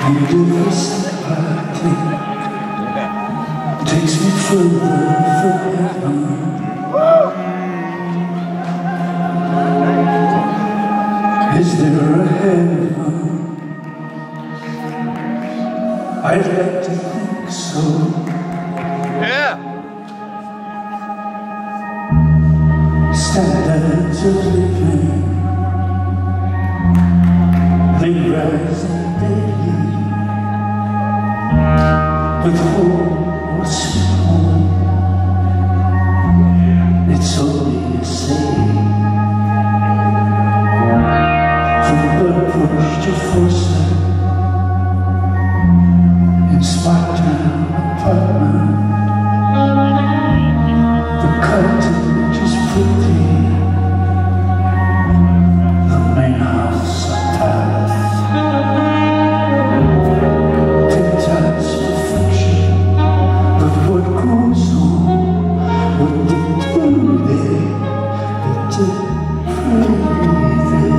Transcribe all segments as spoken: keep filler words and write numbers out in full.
sympathy takes me further from heaven. Is there a heaven? I'd like to think so. Yeah. Standards of living, they rise and they leave. With home or sweet home, it's only a saying. From blood push to foresight, in smart town apartment, the cottage is pretty, the main house a palace. Ten times perfection, but what goes on? What they do there? They did pray there.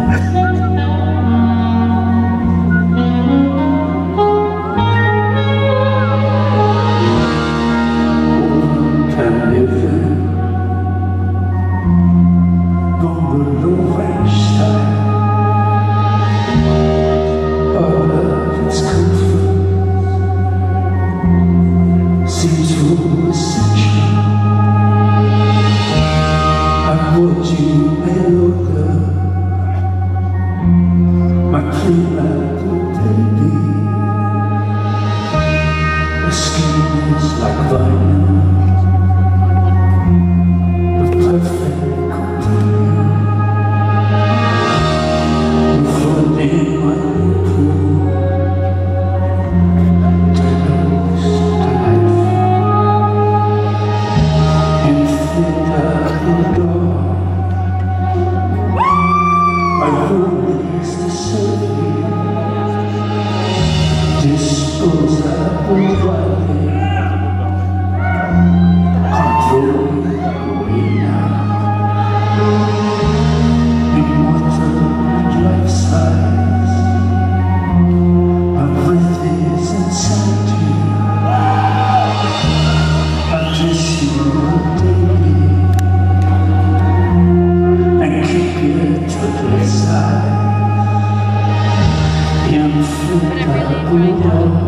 Would you look up my clean little baby? The skin is like vinyl, the perfect companion. We float in my pool, delightful, infinite door. My role is to serve you, disposable writing, control me now, immortal life size, my breath is inside you, I kiss you daily, and keep you to the side. Infinite